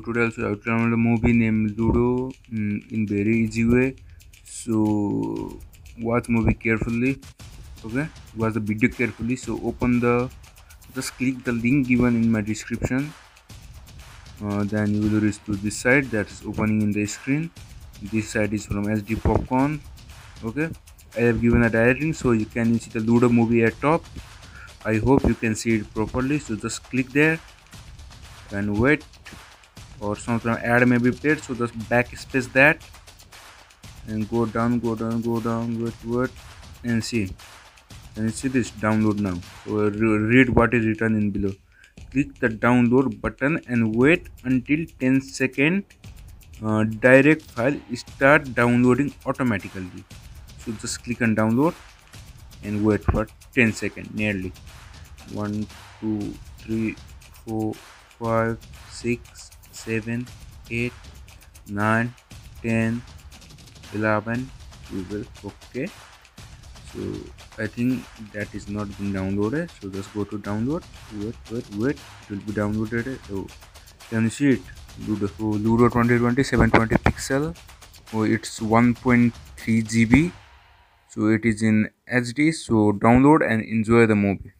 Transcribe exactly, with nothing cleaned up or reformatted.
today also I will download a movie named Ludo mm, in very easy way. So watch movie carefully. Okay, watch the video carefully. So open the, just click the link given in my description. Uh, then you will reach to this site that is opening in the screen. This site is from S D Popcorn. Okay, I have given a direct link so you can see the Ludo movie at top. I hope you can see it properly. So just click there and wait, or sometimes ad may be played. So just backspace that and go down, go down, go down, wait, wait, and see. And you see this download now. So re- read what is written in below. Click the download button and wait until ten seconds. Uh, direct file start downloading automatically. So just click on download and wait for ten seconds nearly. one, two, three, four, five, six, seven, eight, nine, ten, eleven, twelve. Okay, so I think that is not been downloaded, so just go to download. Wait, wait, wait, it will be downloaded. Oh, can you see it? Ludo, oh, Ludo twenty twenty seven twenty pixel. Oh, it's one point three G B, so it is in H D. So download and enjoy the movie.